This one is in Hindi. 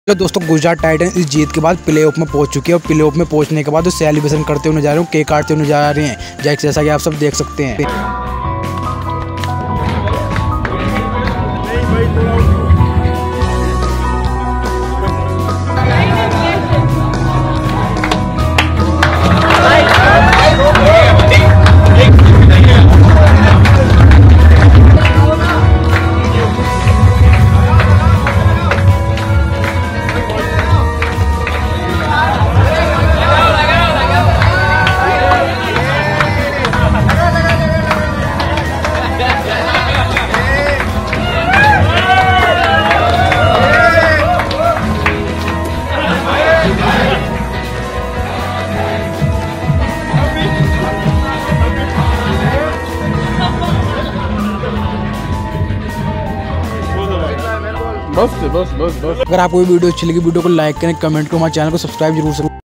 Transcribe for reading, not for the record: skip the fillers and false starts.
तो दोस्तों गुजरात टाइटंस इस जीत के बाद प्लेऑफ में पहुंच चुकी है और प्लेऑफ में पहुंचने के बाद वो सेलिब्रेशन करते हुए नजर आ रहे हैं, केक काटते हुए नजर आ रहे हैं जैसा कि आप सब देख सकते हैं। बस। अगर आपको ये वीडियो अच्छी लगी वीडियो को लाइक करें, कमेंट करें, हमारे चैनल को सब्सक्राइब जरूर करें।